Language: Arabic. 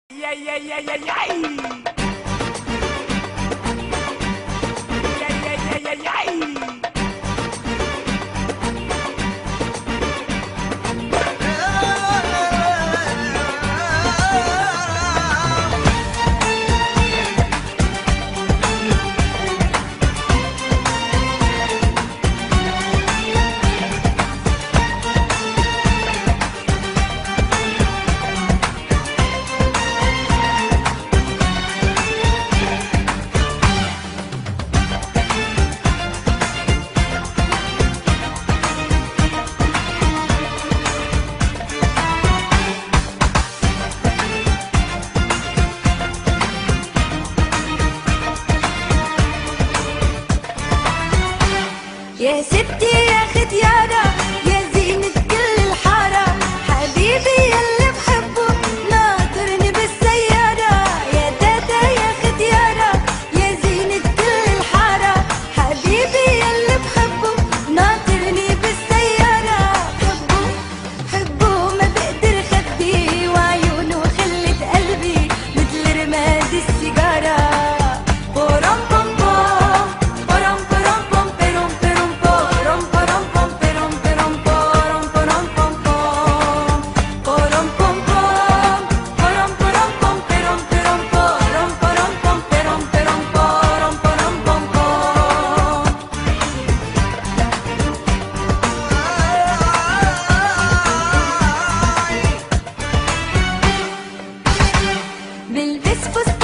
Yay, yay, yay, yay, yay! Yay, yay, yay, yay, yay! يا ستي يا ختيانة يا زينة كل الحارة، حبيبي يلي بحبه ناطرني بالسيارة. يا تاتا يا ختيانة يا زينة كل الحارة، حبيبي يلي بحبه ناطرني بالسيارة. حبه حبه ما بقدر خبيه، وعيونه خلت قلبي مثل رماد السيجارة. بلبس فستان